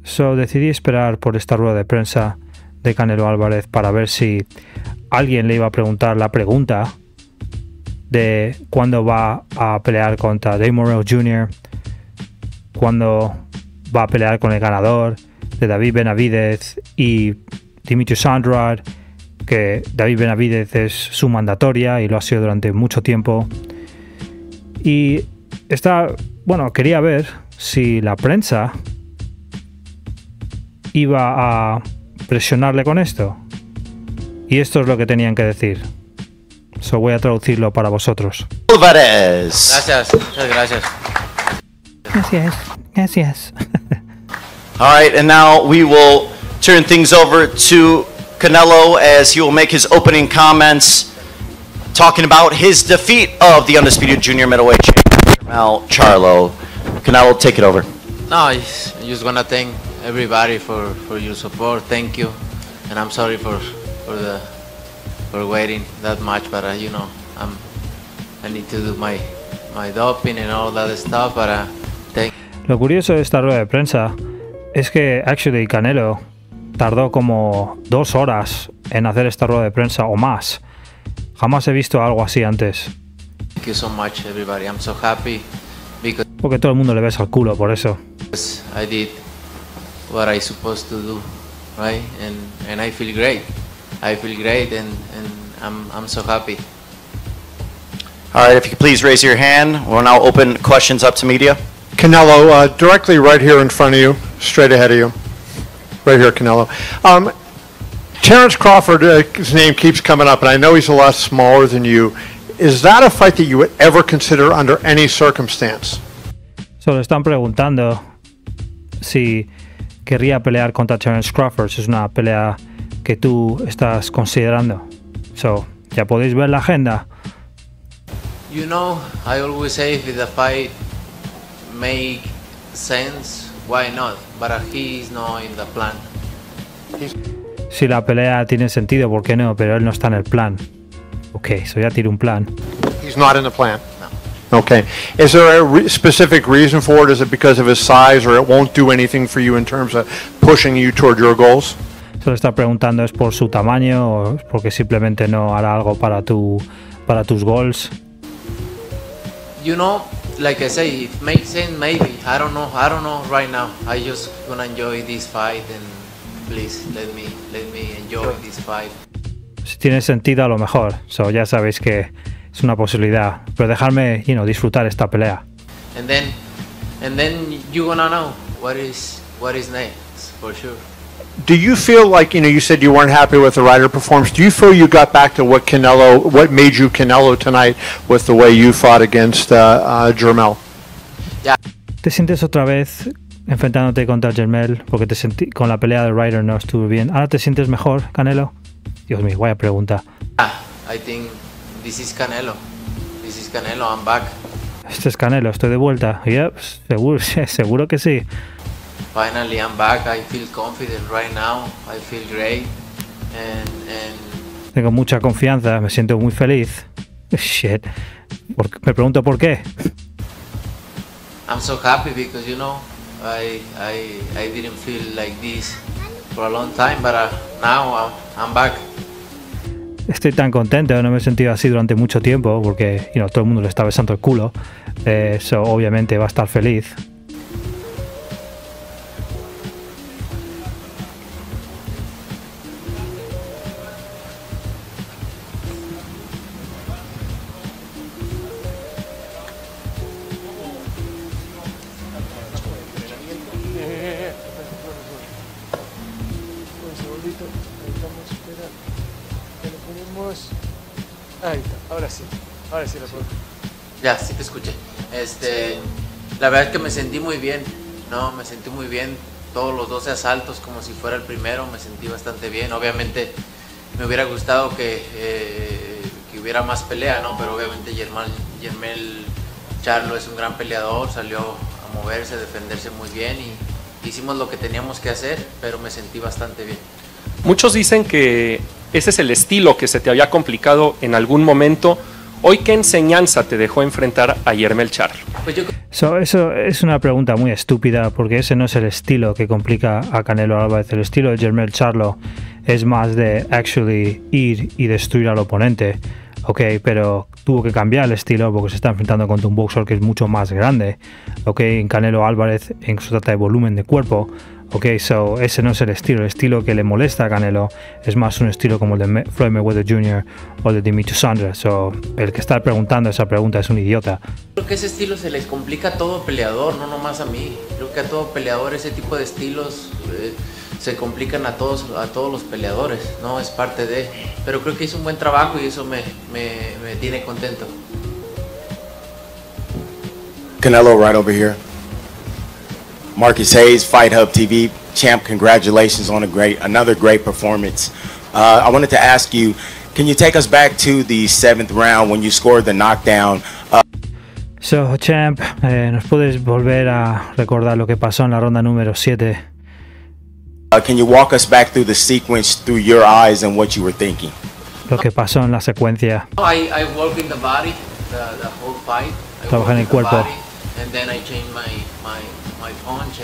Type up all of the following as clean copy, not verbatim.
So decidí esperar por esta rueda de prensa de Canelo Álvarez para ver si alguien le iba a preguntar la pregunta de cuándo va a pelear contra Dave Morrell Jr., cuándo va a pelear con el ganador de David Benavidez y Demetrius Andrade, que David Benavidez es su mandatoria y lo ha sido durante mucho tiempo. Y quería ver si la prensa iba a presionarle con esto. Y esto es lo que tenían que decir. So voy a traducirlo para vosotros. Gracias, muchas gracias. Gracias. All right, and now we will turn things over to Canelo as he will make his opening comments talking about his defeat of the undisputed junior middleweight champion, Jermell Charlo. Canelo, take it over. No, I just want to thank everybody for your support. Thank you, and I'm sorry for waiting that much, but I need to do my doping and all that stuff, but thank. Lo curioso de esta rueda de prensa es que Canelo tardó como 2 horas en hacer esta rueda de prensa o más. Jamás he visto algo así antes. Thank you so much, everybody. I'm so happy porque todo el mundo le besa el culo por eso. I did what I supposed to do, right? And I feel great. I feel great, and I'm so happy. All right, if you could please raise your hand. We'll now open questions up to media. Canelo, directly right here in front of you, straight ahead of you. Right here, Canelo. Terence Crawford, his name keeps coming up, and I know he's a lot smaller than you. Is that a fight that you would ever consider under any circumstance? Solo están preguntando si querría pelear contra Terence Crawford. Es una pelea que tú estás considerando. So, ya podéis ver la agenda. You know, I always say if the fight make sense, why not? But he's not in the plan. Si la pelea tiene sentido, ¿por qué no? Pero él no está en el plan. Ok, so ya tiene un plan. He's not in the plan? No. Okay. Is there a specific reason for it? Is it because of his size, or it won't do anything for you in terms of pushing you toward your goals? Se lo está preguntando, ¿es por su tamaño o es porque simplemente no hará algo para tus goals? You know, like I say, it makes sense maybe. I don't know right now. I just gonna enjoy this fight, and please let me enjoy this fight. Si tiene sentido, a lo mejor. So, ya sabéis que es una posibilidad, pero dejarme, disfrutar esta pelea. And then you gonna know what is next for sure. Do you feel like, you said you weren't happy with the Ryder performance. Do you feel you got back to what made you Canelo tonight with the way you fought against Jermell? Yeah. ¿Te sientes otra vez enfrentándote contra Jermell? Porque con la pelea de Ryder no estuvo bien. ¿Ahora te sientes mejor, Canelo? Dios mío, vaya pregunta. I think this is Canelo. I'm back. Este es Canelo, estoy de vuelta. Yep, seguro que sí. Finally, I'm back. I feel confident right now. I feel great. And Tengo mucha confianza, me siento muy feliz. Shit. Me pregunto por qué. I'm so happy because, I didn't feel like this for a long time, but now I'm back. Estoy tan contento, no me he sentido así durante mucho tiempo porque todo el mundo le está besando el culo. So, obviamente va a estar feliz. Ahí está, ahora sí la puedo. Ya, sí te escuché. La verdad es que me sentí muy bien, me sentí muy bien. Todos los 12 asaltos como si fuera el primero, me sentí bastante bien. Obviamente me hubiera gustado que hubiera más pelea, pero obviamente Jermell Charlo es un gran peleador, salió a moverse, a defenderse muy bien y hicimos lo que teníamos que hacer, pero me sentí bastante bien. Muchos dicen que ese es el estilo que se te había complicado en algún momento. Hoy, ¿qué enseñanza te dejó enfrentar a Jermell Charlo? Pues yo Eso es una pregunta muy estúpida porque ese no es el estilo que complica a Canelo Álvarez. El estilo de Jermell Charlo es más de actually ir y destruir al oponente. Ok, pero tuvo que cambiar el estilo porque se está enfrentando contra un boxeador que es mucho más grande. Ok, en Canelo Álvarez en su trata de volumen de cuerpo. Ok, so ese no es el estilo que le molesta a Canelo es más un estilo como el de Floyd Mayweather Jr. o el de Demetrius Sanders. So, el que está preguntando esa pregunta es un idiota. Creo que ese estilo se les complica a todo peleador, no nomás a mí. Creo que a todo peleador ese tipo de estilos se complican a todos los peleadores, ¿no? Es parte de... Pero creo que hizo un buen trabajo y eso me tiene contento. Canelo right over here. Marcus Hayes, Fight Hub TV. Champ, congratulations on another great performance. I wanted to ask you, can you take us back to the 7th round when you scored the knockdown? So, Champ, ¿nos puedes volver a recordar lo que pasó en la ronda número 7? Can you walk us back through the sequence through your eyes and what you were thinking? Lo que pasó en la secuencia. I work in the body, the whole fight. Trabaja en el cuerpo. And then I change my punch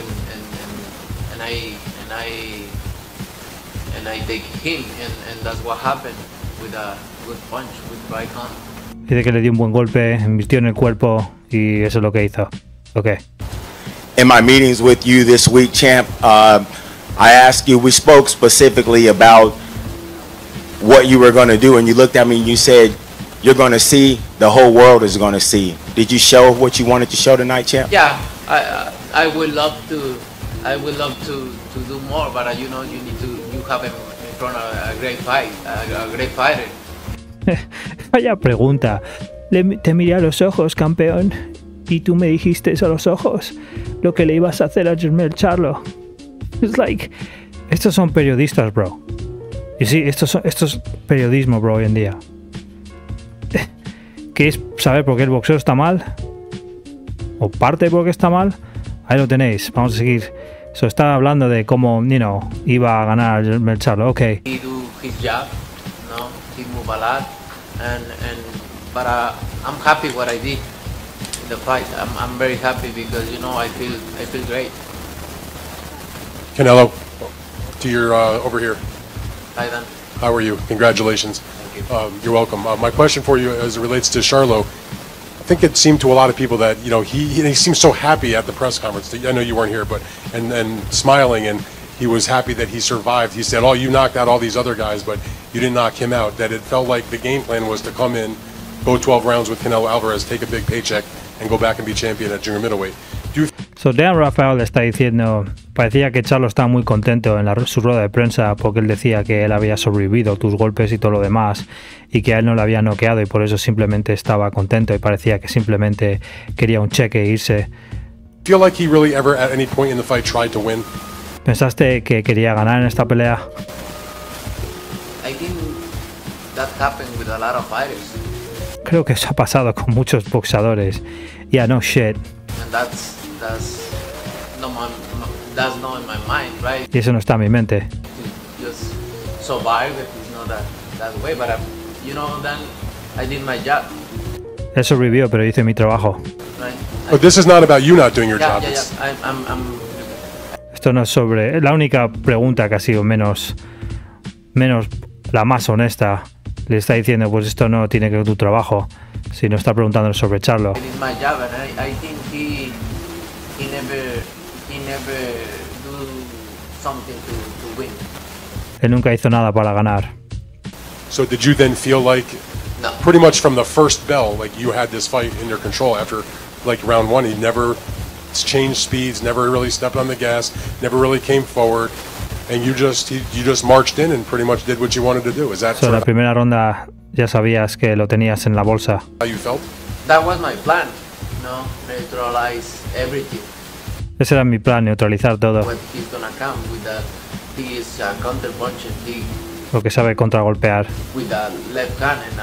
and I take him and that's what happened with a good punch with right hand. Dice que le dio un buen golpe, invirtió en el cuerpo y eso es lo que hizo. Okay. In my meetings with you this week, Champ, I asked you, we spoke specifically about what you were going to do, and you looked at me and you said, you're going to see, the whole world is going to see. Did you show what you wanted to show tonight, Champ? Yeah, I would love to do more, but you have in front a great fighter. Vaya pregunta. Te miré a los ojos, campeón, y tú me dijiste a los ojos lo que le ibas a hacer a Jermell Charlo. It's like, estos son periodistas, bro. Y sí, esto es periodismo, bro, hoy en día. ¿Qué es saber por qué el boxeo está mal? ¿O parte de por qué está mal? Ahí lo tenéis, vamos a seguir. So, estaba hablando de cómo, iba a ganar a Jermell Charlo, ok. He do his job, no? He move a lot, but I'm happy what I did in the fight. I'm very happy because I feel great. Canelo, to your over here. Hi, Dan. How are you? Congratulations. Thank you. You're welcome. My question for you, as it relates to Charlo, I think it seemed to a lot of people that he seemed so happy at the press conference. I know you weren't here, but and smiling, and he was happy that he survived. He said, "Oh, you knocked out all these other guys, but you didn't knock him out." That it felt like the game plan was to come in, go 12 rounds with Canelo Alvarez, take a big paycheck, and go back and be champion at junior middleweight. So, Dan Rafael le está diciendo, parecía que Charlo estaba muy contento en su rueda de prensa porque él decía que él había sobrevivido tus golpes y todo lo demás y que a él no le había noqueado y por eso simplemente estaba contento y parecía que simplemente quería un cheque e irse. Feel like he really ever at any point in the fight tried to win? ¿Pensaste que quería ganar en esta pelea? I think that happened with a lot of fighters. Creo que eso ha pasado con muchos boxeadores. Yeah, no shit. And that's not in my mind, right? Y eso no está en mi mente. To just survive if it's not that way, but then I did my job. Él sobrevivió, pero hice mi trabajo. Right? But this is not about you not doing your job. Yeah. It's- Esto no es sobre... La única pregunta que ha sido menos la más honesta, le está diciendo, pues esto no tiene que ver con tu trabajo, sino está preguntando sobre Charlo. I did my job, and I think he never do something to win. Él nunca hizo nada para ganar. So did you then feel like, No. pretty much from the first bell, like you had this fight in your control after like round one? He never changed speeds, never really stepped on the gas, never really came forward, and you just marched in and pretty much did what you wanted to do. Is that So, sort la of primera ronda ya sabías que lo tenías en la bolsa. how you felt? That was my plan, neutralize everything. Ese era mi plan, neutralizar todo, What he's gonna come with he is counter punch and he lo que sabe contragolpear. with the left hand, and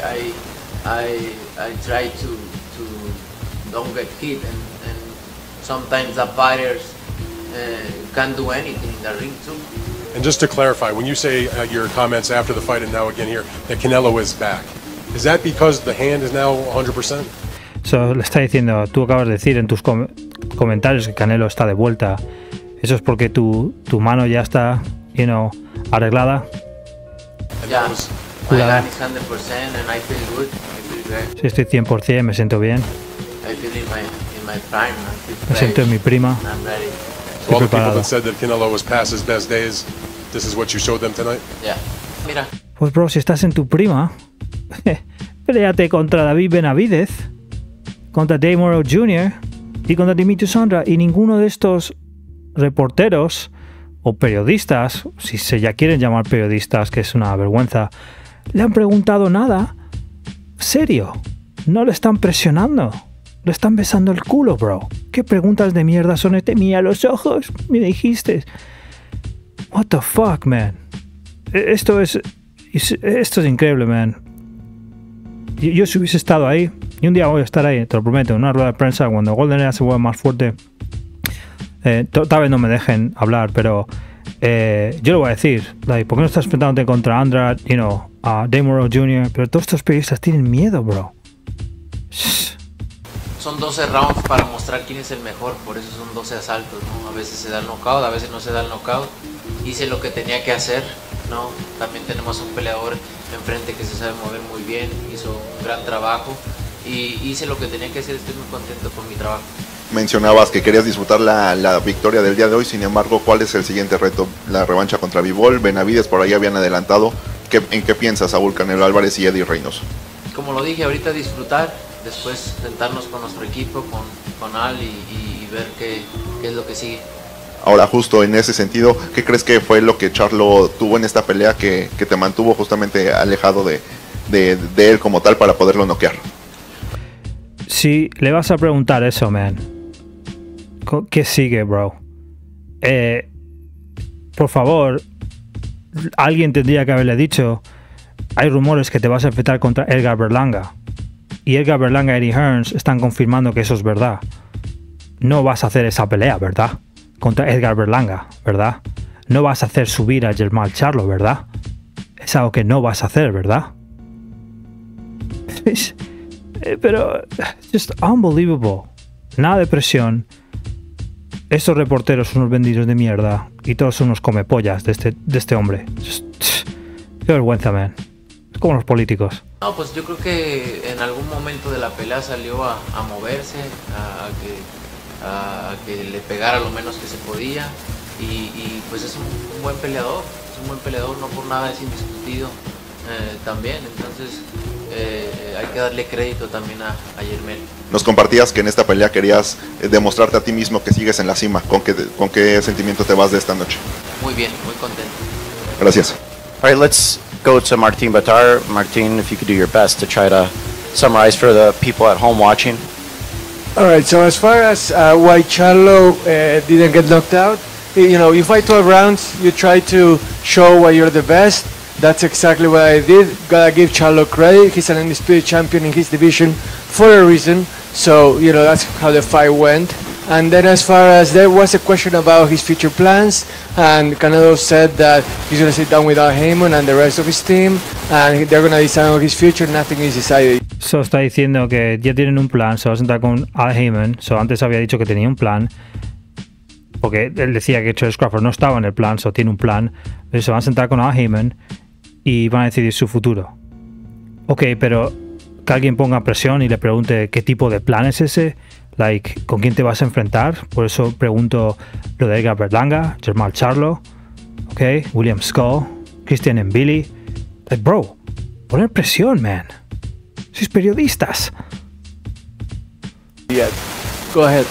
I try to don't get hit, and sometimes the fighters can't do anything in the ring too. And just to clarify, when you say your comments after the fight and now again here, that Canelo is back, is that because the hand is now 100%? So, le está diciendo, tú acabas de decir en tus comentarios que Canelo está de vuelta. ¿Eso es porque tu mano ya está, arreglada? Yeah, my hand is 100% and I feel good. I feel great. Sí, estoy 100%, me siento bien. I feel in my prime. I feel Me siento en mi prima. I'm ready. So all the people preparado. that said that Canelo was past his best days, this is what you showed them tonight? Yeah. Mira, Pues bro, si estás en tu prima, peleate contra David Benavidez, contra Dave Morrow Jr. y contra Demetrius Andrade, y ninguno de estos reporteros o periodistas, si se ya quieren llamar periodistas, que es una vergüenza, le han preguntado nada serio. No le están presionando, le están besando el culo, bro. ¿Qué preguntas de mierda son este? Mira los ojos, me dijiste. What the fuck, man. Esto es increíble, man. Yo si hubiese estado ahí, y un día voy a estar ahí, te lo prometo, en una rueda de prensa cuando Golden Era se vuelva más fuerte. Tal vez no me dejen hablar, pero yo lo voy a decir. Like, ¿por qué no estás enfrentándote contra Andrade, a Dave Morrow Jr.? Pero todos estos periodistas tienen miedo, bro. son 12 rounds para mostrar quién es el mejor, por eso son 12 asaltos, ¿no? A veces se da el knockout, a veces no se da el knockout. Hice lo que tenía que hacer, ¿no? También tenemos un peleador enfrente que se sabe mover muy bien, hizo un gran trabajo y hice lo que tenía que hacer, estoy muy contento con mi trabajo. Mencionabas que querías disfrutar la victoria del día de hoy, sin embargo, ¿cuál es el siguiente reto? La revancha contra Bivol, Benavidez por ahí habían adelantado. ¿En qué piensas, Saúl Canelo Álvarez y Eddie Reynoso? Como lo dije, ahorita disfrutar, después sentarnos con nuestro equipo, con Al y ver qué es lo que sigue. Ahora, justo en ese sentido, ¿qué crees que fue lo que Charlo tuvo en esta pelea que te mantuvo justamente alejado de él como tal para poderlo noquear? Si le vas a preguntar eso, man, ¿qué sigue, bro? Por favor, alguien tendría que haberle dicho, hay rumores que te vas a enfrentar contra Edgar Berlanga. Y Edgar Berlanga y Eddie Hearns están confirmando que eso es verdad. No vas a hacer esa pelea, ¿verdad? Contra Edgar Berlanga, ¿verdad? No vas a hacer subir a Jermall Charlo, ¿verdad? Es algo que no vas a hacer, ¿verdad? Pero, just unbelievable. Nada de presión. Estos reporteros son unos vendidos de mierda y todos son unos comepollas de este hombre. Qué vergüenza, man. Es como los políticos. No, pues yo creo que en algún momento de la pelea salió a moverse, a que le pegara lo menos que se podía y pues es un buen peleador, no por nada es indiscutido también, entonces hay que darle crédito también a Jermell. Nos compartías que en esta pelea querías demostrarte a ti mismo que sigues en la cima. ¿Con qué sentimiento te vas de esta noche? Muy bien, muy contento. Gracias. All right, let's go to Martin Batar. Martin, if you could do your best to try to summarize for the people at home watching. All right, so as far as why Charlo didn't get knocked out, you fight 12 rounds, you try to show why you're the best. That's exactly what I did. Gotta give Charlo credit. He's an undisputed champion in his division for a reason. So, that's how the fight went. And then as far as there was a question about his future plans, and Canelo said that he's going to sit down with Al Heyman and the rest of his team, and they're going to decide on his future. Nothing is decided. So está diciendo que ya tienen un plan, se va a sentar con Al Heyman. So antes había dicho que tenía un plan, porque él decía que Charles Crawford no estaba en el plan, so tiene un plan. Pero se van a sentar con Al Heyman y van a decidir su futuro. Ok, pero que alguien ponga presión y le pregunte qué tipo de plan es ese. Like, ¿con quién te vas a enfrentar? Por eso pregunto lo de Edgar Berlanga, Jermall Charlo, okay, William Skull, Christian Mbili. Like, bro, poner presión, man. Sois periodistas. Yeah, go ahead.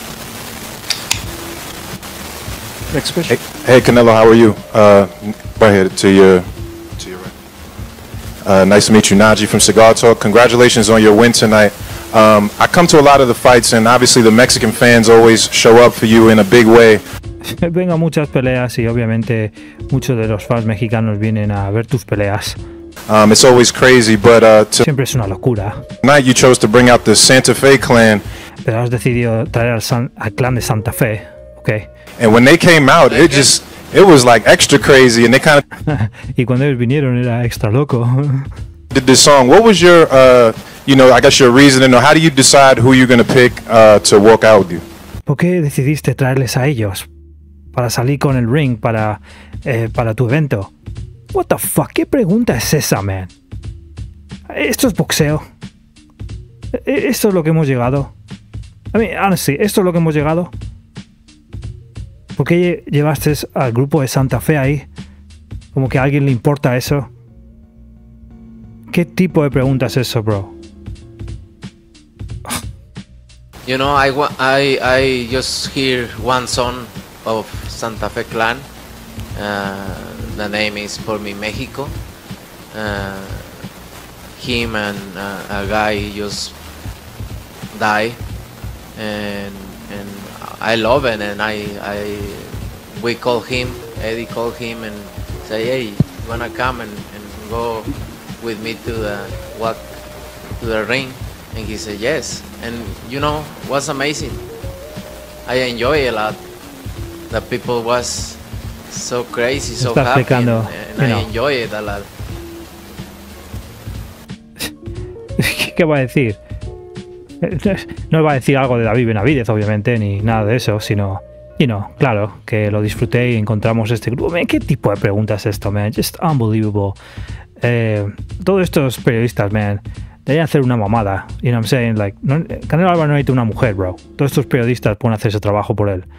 Next question. Hey Canelo, how are you? Right here to your right. Nice to meet you, Najee from Cigar Talk. Congratulations on your win tonight. I come to a lot of the fights, and obviously the Mexican fans always show up for you in a big way. Vengo a muchas peleas y obviamente muchos de los fans mexicanos vienen a ver tus peleas. It's always crazy, but siempre es una locura. Tonight you chose to bring out the Santa Fe clan. Pero has decidido traer al clan de Santa Fe, okay? And when they came out, it was like extra crazy, and they kind of y cuando ellos vinieron era extra loco. did this song. What was your you know, I guess your reasoning, or how do you decide who you're going to pick to walk out with you? ¿Por qué decidiste traerles a ellos para salir con el ring para tu evento? What the fuck? ¿Qué pregunta es esa, man? Esto es boxeo. Esto es lo que hemos llegado. I mean, honestly, esto es lo que hemos llegado. ¿Por qué llevaste al grupo de Santa Fe ahí? Como que a alguien le importa eso. ¿Qué tipo de pregunta es eso, bro? You know, I just hear one son of Santa Fe clan. The name is Por Mi Mexico. Him and a guy just die, and I love it, and we call him, Eddie called him and say, hey, you wanna come and go with me to the ring? And he said yes, and you know, was amazing. I enjoy it a lot. The people was so crazy, so happy, and I enjoy it a lot. ¿Qué va a decir? No va a decir algo de David Benavidez, obviamente, ni nada de eso, sino, claro, que lo disfruté y encontramos este grupo. Man, ¿qué tipo de preguntas es esto, man? Just unbelievable. Todos estos periodistas, man, deberían hacer una mamada. You know what I'm saying? Like, Canelo Álvarez no necesita una mujer, bro. Todos estos periodistas pueden hacer ese trabajo por él.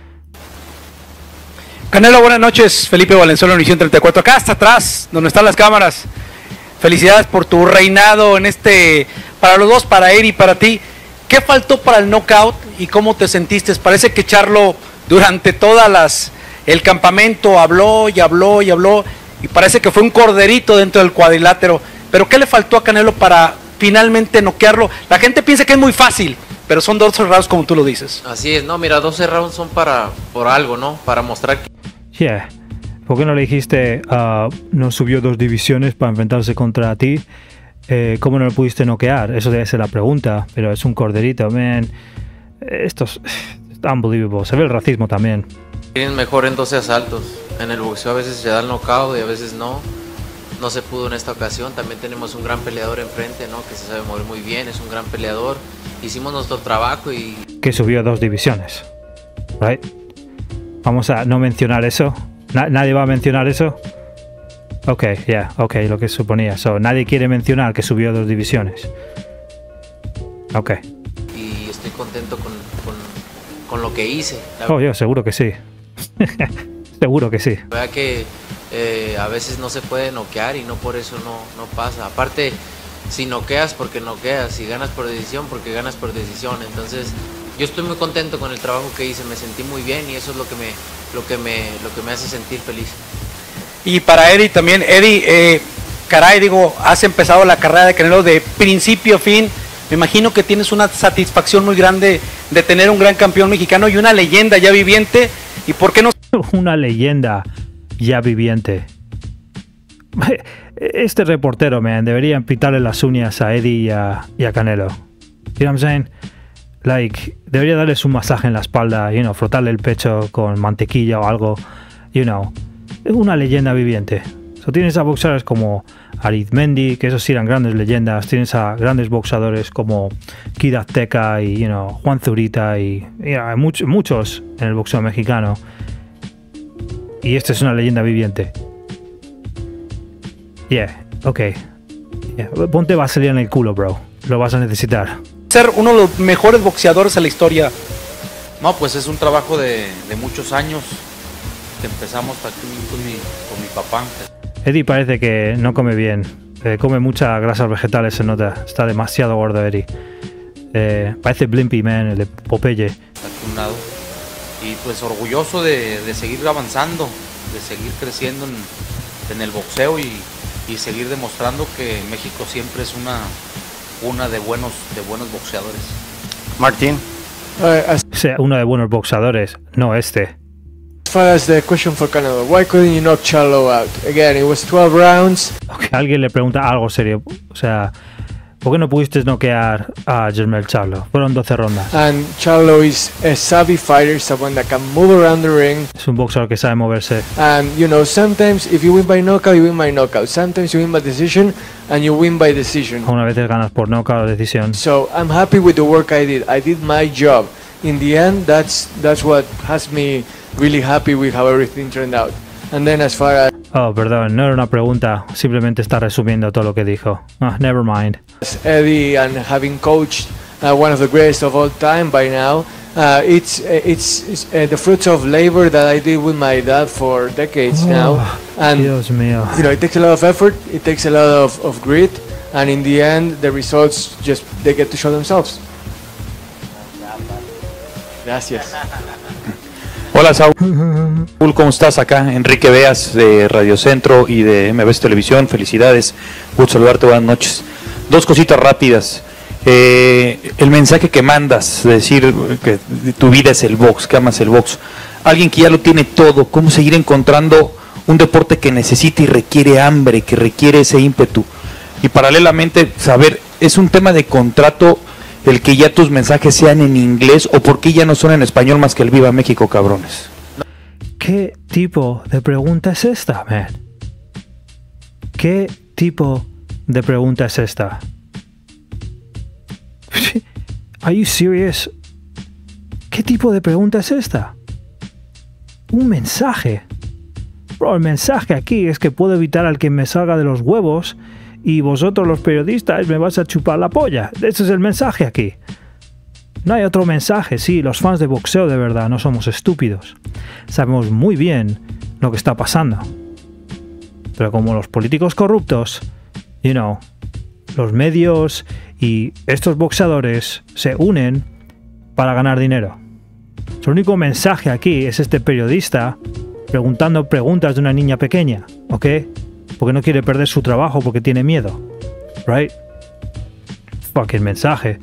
Canelo, buenas noches. Felipe Valenzuela, Univisión 34. Acá hasta atrás, donde están las cámaras. Felicidades por tu reinado en para los dos, para Eddie y para ti. ¿Qué faltó para el knockout y cómo te sentiste? Parece que Charlo durante el campamento habló y habló y habló y parece que fue un corderito dentro del cuadrilátero. Pero ¿qué le faltó a Canelo para finalmente noquearlo? La gente piensa que es muy fácil, pero son 12 rounds como tú lo dices. Así es, no, mira, 12 rounds son por algo, ¿no? Para mostrar que... Yeah. ¿Por qué no le dijiste no subió 2 divisiones para enfrentarse contra ti? ¿Cómo no lo pudiste noquear? Eso debe ser la pregunta, pero es un corderito, man. Esto es unbelievable. Se ve el racismo también. Tienen mejor en 12 asaltos. En el boxeo a veces se da el knockout y a veces no. No se pudo en esta ocasión. También tenemos un gran peleador enfrente, ¿no? Que se sabe mover muy bien, es un gran peleador. Hicimos nuestro trabajo y... Que subió 2 divisiones, right? Vamos a no mencionar eso. ¿Nadie va a mencionar eso? Ok, lo que suponía. So, nadie quiere mencionar que subió 2 divisiones. Ok. Y estoy contento con lo que hice. Yo seguro que sí. Seguro que sí. La verdad que a veces no se puede noquear y no por eso no pasa. Aparte, si noqueas porque noqueas, si ganas por decisión porque ganas por decisión. Entonces, yo estoy muy contento con el trabajo que hice, me sentí muy bien y eso es lo que me hace sentir feliz. Y para Eddie también, Eddie, has empezado la carrera de Canelo de principio a fin. Me imagino que tienes una satisfacción muy grande de tener un gran campeón mexicano y una leyenda ya viviente. ¿Y por qué no? Una leyenda ya viviente. Este reportero, man, debería pitarle las uñas a Eddie y a Canelo. You know what I'm saying? Like, debería darles un masaje en la espalda, frotarle el pecho con mantequilla o algo, Es una leyenda viviente. Tienes a boxeadores como Arizmendi, que esos sí eran grandes leyendas. Tienes a grandes boxeadores como Kid Azteca y Juan Zurita y hay muchos en el boxeo mexicano. Y este es una leyenda viviente. Ponte vaselina en el culo, bro. Lo vas a necesitar. Ser uno de los mejores boxeadores en la historia. No, pues es un trabajo de muchos años que empezamos aquí con mi papá. Eddie parece que no come bien. Come muchas grasas vegetales, se nota. Está demasiado gordo, Eddie. Parece Blimpy, man, el de Popeye. Aquí un lado. Y pues orgulloso de seguir avanzando, de seguir creciendo en el boxeo y seguir demostrando que México siempre es una de buenos boxeadores. Martín. Uno de buenos boxeadores, no este. As far as the question for Canelo, why couldn't you knock Charlo out? Again, it was 12 rounds. Okay, alguien le pregunta algo serio. O sea, ¿Por qué no pudiste noquear a Jermell Charlo? Fueron 12 rondas. And Charlo is a savvy fighter, someone that can move around the ring. Es un boxeador que sabe moverse. And you know, sometimes if you win by knockout, you win by knockout. Sometimes you win by decision, and you win by decision. Una vez ganas por knockout o decisión. So I'm happy with the work I did. I did my job. In the end, that's what has me really happy with how everything turned out. And then as far as Oh, perdón, no era una pregunta. Simplemente está resumiendo todo lo que dijo. Never mind. Eddie and having coached one of the greatest of all time by now, it's the fruits of labor that I did with my dad for decades now. And Dios mío. you know, it takes a lot of effort, it takes a lot of grit, and in the end, the results just they get to show themselves. Gracias. Hola Saúl, ¿cómo estás acá? Enrique Beas de Radio Centro y de MBS Televisión, felicidades, gusto saludarte, buenas noches. Dos cositas rápidas, el mensaje que mandas, de decir que tu vida es el box, que amas el box, alguien que ya lo tiene todo, ¿cómo seguir encontrando un deporte que necesita y requiere hambre, que requiere ese ímpetu? Y paralelamente saber, ¿es un tema de contrato el que ya tus mensajes sean en inglés o por qué ya no son en español más que el Viva México, cabrones? ¿Qué tipo de pregunta es esta, man? ¿Qué tipo de pregunta es esta? Are you serious? ¿Qué tipo de pregunta es esta? Un mensaje. Bro, el mensaje aquí es que puedo evitar al que me salga de los huevos y vosotros los periodistas me vas a chupar la polla. Ese es el mensaje aquí. No hay otro mensaje. Sí, los fans de boxeo de verdad no somos estúpidos. Sabemos muy bien lo que está pasando. Pero como los políticos corruptos, you know, los medios y estos boxeadores se unen para ganar dinero. El único mensaje aquí es este periodista preguntando preguntas de una niña pequeña, ¿ok? Porque no quiere perder su trabajo porque tiene miedo. Right? Fucking mensaje.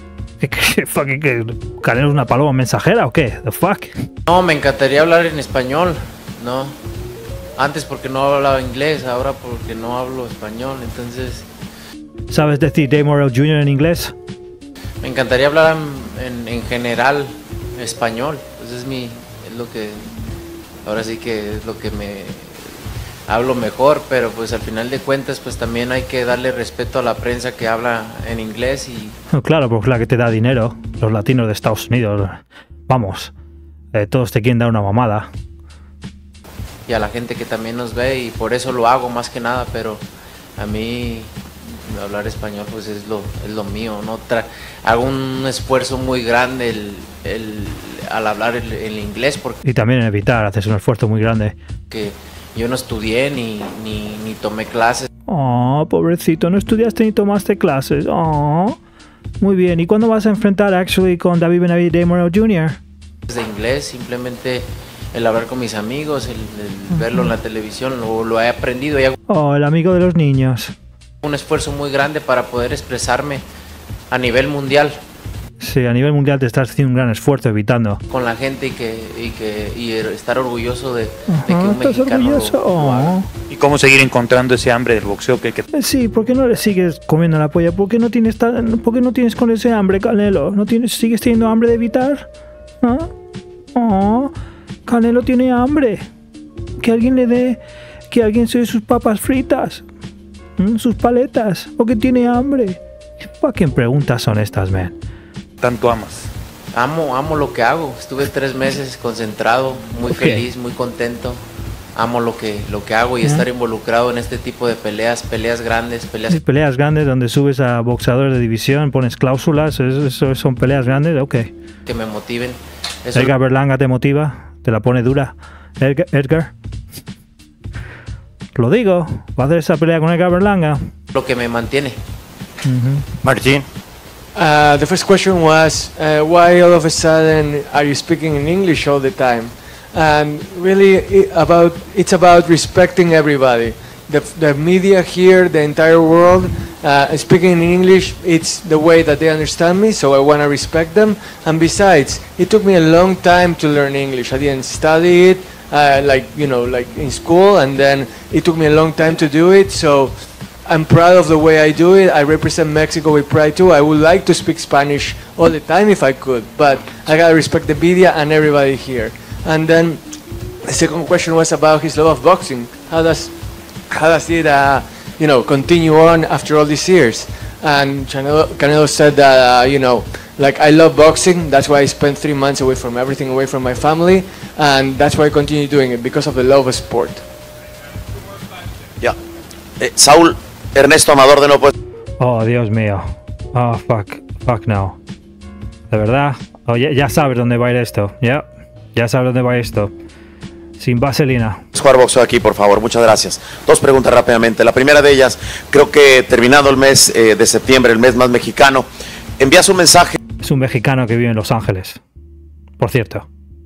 ¿Que Canelo es una paloma mensajera o qué? The fuck? No, me encantaría hablar en español, ¿no? Antes porque no hablaba inglés, ahora porque no hablo español, entonces... ¿Sabes decir Dave Morrell Jr. en inglés? Me encantaría hablar en general español, pues es lo que... Ahora sí que es lo que me... hablo mejor, pero pues al final de cuentas pues también hay que darle respeto a la prensa que habla en inglés y... Claro, porque es la que te da dinero, los latinos de Estados Unidos, vamos, todos te quieren dar una mamada. Y a la gente que también nos ve y por eso lo hago más que nada, pero a mí hablar español pues es lo mío, ¿no? Hago un esfuerzo muy grande al hablar el inglés porque... Y también en evitar, haces un esfuerzo muy grande. Que yo no estudié ni tomé clases. Oh, pobrecito, no estudiaste ni tomaste clases. Oh, muy bien. ¿Y cuándo vas a enfrentar actually con David Benavidez Dave Morrell Jr.? De inglés, simplemente el hablar con mis amigos, el verlo en la televisión, lo he aprendido. Y hago el amigo de los niños. Un esfuerzo muy grande para poder expresarme a nivel mundial. Sí, a nivel mundial te estás haciendo un gran esfuerzo evitando. Con la gente y estar orgulloso de que un mexicano lo haga. ¿Y cómo seguir encontrando ese hambre del boxeo? Sí, ¿por qué no le sigues comiendo la polla? ¿Por qué no tienes con ese hambre, Canelo? ¿Sigues teniendo hambre de evitar? ¿Ah? Oh, Canelo tiene hambre. Que alguien le dé, que alguien se dé sus papas fritas, sus paletas, o que tiene hambre. ¿Qué fucking preguntas son estas, man? ¿Tanto amas? Amo lo que hago. Estuve 3 meses concentrado, muy feliz, muy contento. Amo lo que hago y estar involucrado en este tipo de peleas grandes, peleas grandes donde subes a boxeadores de división, pones cláusulas, eso son peleas grandes, ok. Que me motiven. Edgar Berlanga te motiva, te la pone dura. Edgar. Lo digo, va a hacer esa pelea con Edgar Berlanga. Lo que me mantiene. Martín. The first question was, why all of a sudden are you speaking in English all the time? And really, it's about respecting everybody. The media here, the entire world, speaking in English, it's the way that they understand me, so I want to respect them. And besides, it took me a long time to learn English. I didn't study it, like in school, and then it took me a long time to do it, so I'm proud of the way I do it. I represent Mexico with pride too. I would like to speak Spanish all the time if I could, but I gotta respect the media and everybody here. And then the second question was about his love of boxing. How does it, continue on after all these years? And Canelo said that, like, I love boxing. That's why I spent 3 months away from everything, away from my family, and that's why I continue doing it, because of the love of sport. Yeah. Saúl, Ernesto Amador de nuevo. Oh, Dios mío. Oh, fuck no. De verdad. Oh, ya sabes dónde va a ir esto. Ya sabes dónde va esto. Sin vaselina. Jugar boxeo aquí, por favor. Muchas gracias. 2 preguntas rápidamente. La primera de ellas, creo que terminado el mes de septiembre, el mes más mexicano, envías un mensaje. Es un mexicano que vive en Los Ángeles, por cierto.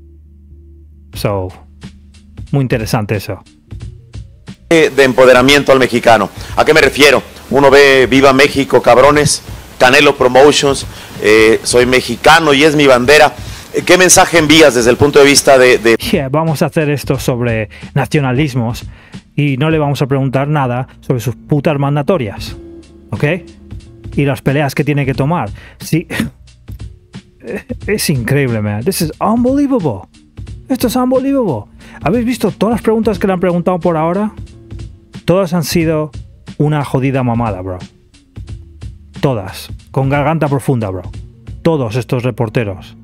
Muy interesante eso. De empoderamiento al mexicano. ¿A qué me refiero? Uno ve Viva México, cabrones, Canelo Promotions, soy mexicano y es mi bandera. ¿Qué mensaje envías desde el punto de vista de... Yeah, vamos a hacer esto sobre nacionalismos y no le vamos a preguntar nada sobre sus putas mandatorias, ¿ok? Y las peleas que tiene que tomar. Sí, es increíble, man. This is unbelievable. Esto es unbelievable. ¿Habéis visto todas las preguntas que le han preguntado por ahora? Todas han sido una jodida mamada, bro. Todas. Con garganta profunda, bro. Todos estos reporteros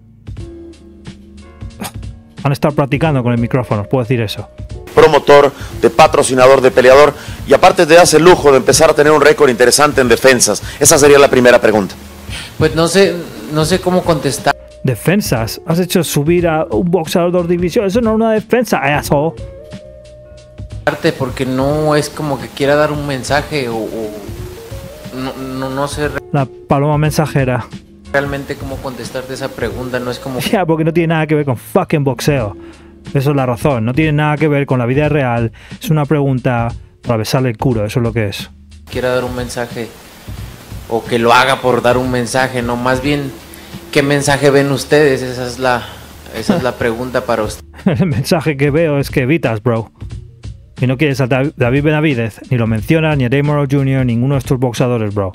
han estado practicando con el micrófono, puedo decir eso. Promotor, de patrocinador, de peleador, y aparte te das el lujo de empezar a tener un récord interesante en defensas. Esa sería la primera pregunta. Pues no sé cómo contestar. ¿Defensas? ¿Has hecho subir a un boxeador de división? Eso no es una defensa, asshole. Porque no es como que quiera dar un mensaje o no sé la paloma mensajera. Realmente cómo contestarte esa pregunta. No es como que... Ya, porque no tiene nada que ver con fucking boxeo. Eso es la razón. No tiene nada que ver con la vida real. Es una pregunta para besarle el culo. Eso es lo que es. Quiera dar un mensaje o que lo haga por dar un mensaje, no, más bien ¿qué mensaje ven ustedes? Esa es la pregunta para usted. El mensaje que veo es que evitas, bro. Y no quieres a David Benavidez, ni lo mencionas, ni a Dave Morrow Jr., ninguno de estos boxeadores, bro.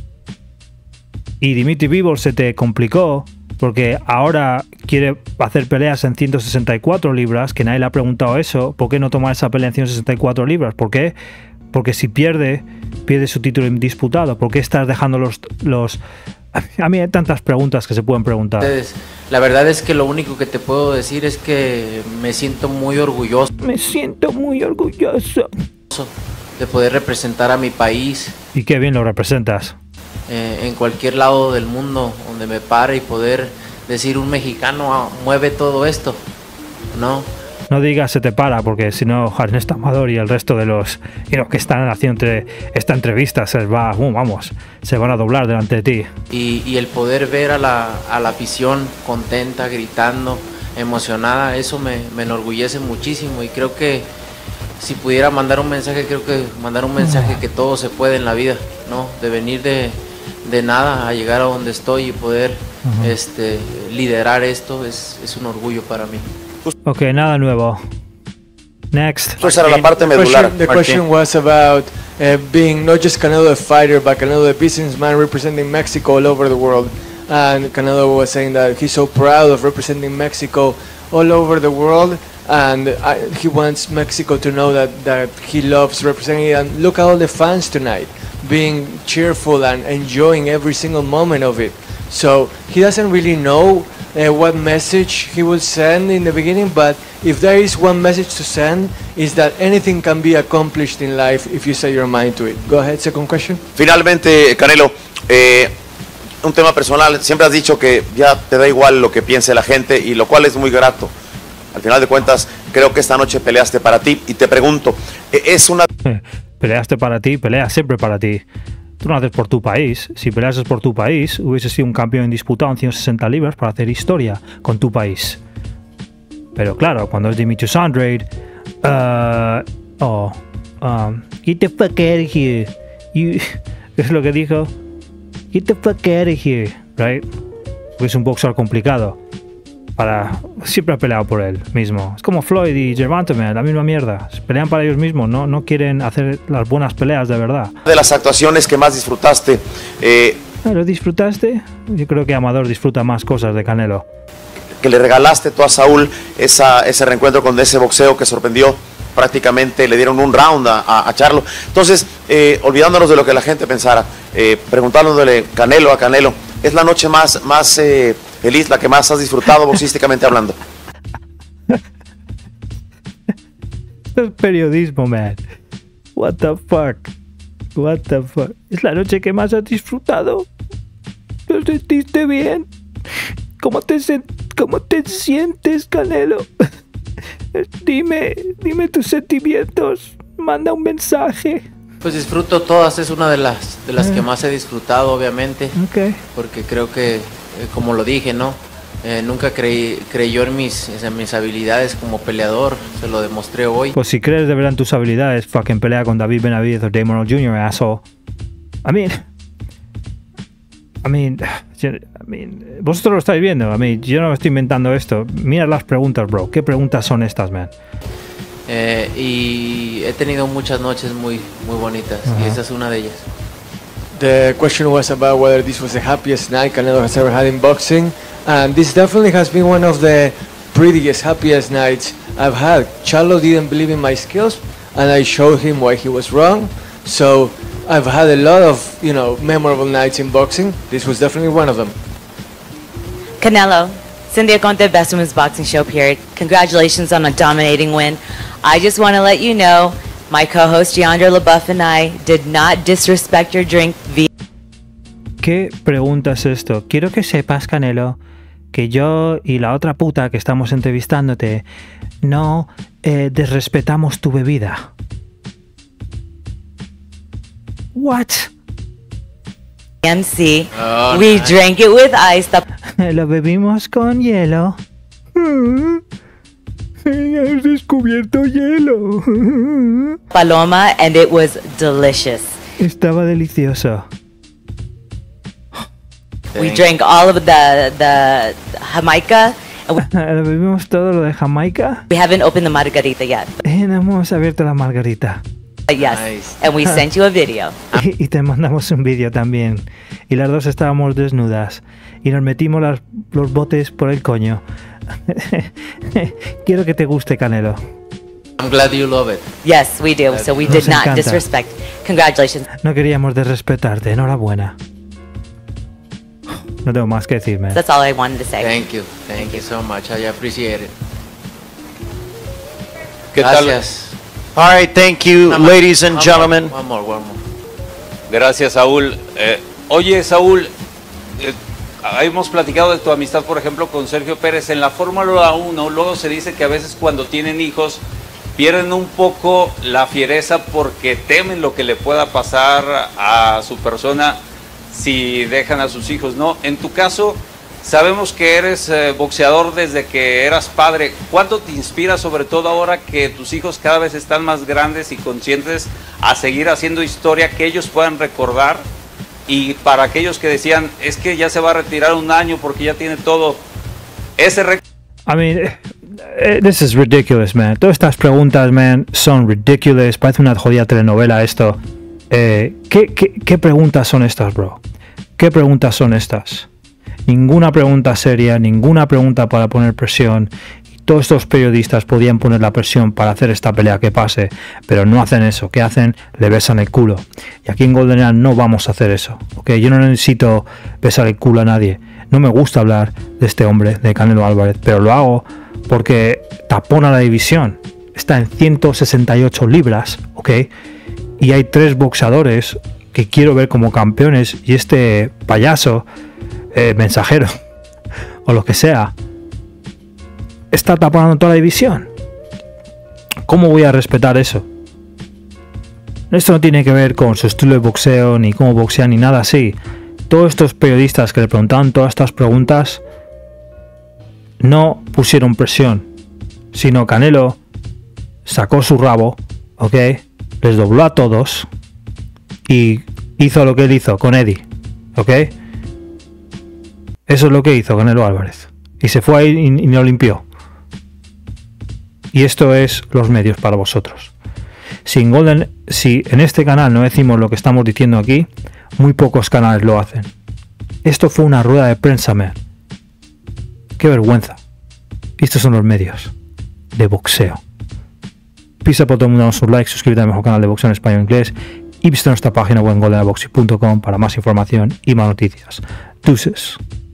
Y Dimitri Bivol se te complicó porque ahora quiere hacer peleas en 164 libras, que nadie le ha preguntado eso. ¿Por qué no tomar esa pelea en 164 libras? ¿Por qué? Porque si pierde su título indisputado. ¿Por qué estás dejando los... A mí hay tantas preguntas que se pueden preguntar. La verdad es que lo único que te puedo decir es que me siento muy orgulloso. Me siento muy orgulloso de poder representar a mi país. Y qué bien lo representas. En cualquier lado del mundo donde me pare y poder decir un mexicano mueve todo esto, ¿no? No digas se te para, porque si no Ernesto Amador y el resto de los que están haciendo esta entrevista se van a doblar delante de ti. Y el poder ver a la afición contenta, gritando, emocionada, eso me enorgullece muchísimo. Y creo que si pudiera mandar un mensaje, que todo se puede en la vida, ¿no? De venir de nada a llegar a donde estoy y poder liderar esto es un orgullo para mí. Ok, nada nuevo. Next. Esa era la parte medular. The question was about being not just Canelo the fighter, but Canelo the businessman representing Mexico all over the world. And Canelo was saying that he's so proud of representing Mexico all over the world, and he wants Mexico to know that he loves representing it. And look at all the fans tonight, being cheerful and enjoying every single moment of it. So he doesn't really know what message he will send in the beginning, but if there is one message to send, is that anything can be accomplished in life if you set your mind to it. Go ahead, second question. Finalmente, Canelo, un tema personal, siempre has dicho que ya te da igual lo que piense la gente, y lo cual es muy grato. Al final de cuentas, creo que esta noche peleaste para ti, y te pregunto, es una... Peleaste para ti, peleas siempre para ti. Tú no haces por tu país. Si peleases por tu país, hubieses sido un campeón indisputado en 160 libras para hacer historia con tu país. Pero claro, cuando es Demetrius Andrade, get the fuck out of here. Es lo que dijo. Get the fuck out of here, right? Porque es un boxeador complicado para siempre ha peleado por él mismo. Es como Floyd y Gervonta, man, la misma mierda. Pelean para ellos mismos, no quieren hacer las buenas peleas de verdad. De las actuaciones que más disfrutaste. ¿Lo disfrutaste? Yo creo que Amador disfruta más cosas de Canelo. Que le regalaste tú a Saúl ese reencuentro con ese boxeo que sorprendió. Prácticamente le dieron un round a Charlo. Entonces, olvidándonos de lo que la gente pensara, preguntándole Canelo a Canelo, ¿es la noche más feliz, la que más has disfrutado boxísticamente hablando? Es periodismo, man. What the fuck? What the fuck? ¿Es la noche que más has disfrutado? ¿Te sentiste bien? ¿Cómo te sientes, Canelo? Dime tus sentimientos. Manda un mensaje. Pues disfruto todas, es una de las que más he disfrutado, obviamente. Okay. Porque creo que, como lo dije, ¿no? Nunca creyó en mis habilidades como peleador, se lo demostré hoy. Pues si crees de verdad en tus habilidades, fucking pelea con David Benavidez o Damon Jr., asshole. I mean, vosotros lo estáis viendo. Yo no me estoy inventando esto. Mira las preguntas, bro. ¿Qué preguntas son estas, man? Y he tenido muchas noches muy bonitas, y esa es una de ellas. The question was about whether this was the happiest night Canelo has ever had in boxing, and this definitely has been one of the prettiest, happiest nights I've had. Charlo didn't believe in my skills, and I showed him why he was wrong. So I've had a lot of, memorable nights in boxing. This was definitely one of them. Canelo, Cynthia Conte, Best Women's Boxing Show, period. Congratulations on a dominating win. I just want to let you know, my co-host Deandra LaBeouf and I did not disrespect your drink via... ¿Qué pregunta es esto? Quiero que sepas, Canelo, que yo y la otra puta que estamos entrevistándote no desrespetamos tu bebida. What? MC, we drank it with ice. Lo bebimos con hielo. Has descubierto hielo. Paloma, and it was delicious. Estaba delicioso. We drank all of the Jamaica. ¿Lo bebimos todo lo de Jamaica? We haven't opened the margarita yet. No hemos abierto la margarita. Yes, nice. And we sent you a video. Y te mandamos un vídeo también. Y las dos estábamos desnudas. Y nos metimos los botes por el coño. Quiero que te guste, Canelo. I'm glad you love it. Yes, we do. So we did not disrespect. Congratulations. No queríamos desrespetarte. Enhorabuena. No tengo más que decir, man. That's all I wanted to say. Thank you so much. I appreciate it. Gracias. All right, thank you, ladies and gentlemen. One more. Gracias, Saúl. Oye, Saúl, hemos platicado de tu amistad, por ejemplo, con Sergio Pérez. En la Fórmula 1, luego se dice que a veces cuando tienen hijos pierden un poco la fiereza porque temen lo que le pueda pasar a su persona si dejan a sus hijos, ¿no? En tu caso, sabemos que eres boxeador desde que eras padre. ¿Cuánto te inspira, sobre todo ahora que tus hijos cada vez están más grandes y conscientes, a seguir haciendo historia que ellos puedan recordar? Y para aquellos que decían, es que ya se va a retirar un año porque ya tiene todo ese I mean, this is ridiculous, man. Todas estas preguntas, man, son ridiculous. Parece una jodida telenovela esto. ¿Qué preguntas son estas, bro? ¿Qué preguntas son estas? Ninguna pregunta seria, ninguna pregunta para poner presión. Todos estos periodistas podían poner la presión para hacer esta pelea que pase, pero no hacen eso. ¿Qué hacen? Le besan el culo. Y aquí en Golden Era no vamos a hacer eso, ¿ok? Yo no necesito besar el culo a nadie. No me gusta hablar de este hombre, de Canelo Álvarez, pero lo hago porque tapona la división. Está en 168 libras, ¿ok? Y hay 3 boxeadores que quiero ver como campeones, y este payaso, mensajero, o lo que sea, está tapando toda la división. ¿Cómo voy a respetar eso? Esto no tiene que ver con su estilo de boxeo, ni cómo boxea, ni nada así. Todos estos periodistas que le preguntaban todas estas preguntas no pusieron presión, sino Canelo sacó su rabo, ¿ok? Les dobló a todos y hizo lo que él hizo con Eddie, ¿ok? Eso es lo que hizo Canelo Álvarez. Y se fue ahí y lo limpió. Y esto es los medios para vosotros. Si en este canal no decimos lo que estamos diciendo aquí, muy pocos canales lo hacen. Esto fue una rueda de prensa, man. Qué vergüenza. Y estos son los medios de boxeo. Pisa por todo el mundo, danos un like, suscríbete al mejor canal de boxeo en español e inglés y visita nuestra página web en goldenaboxing.com para más información y más noticias. Deuces.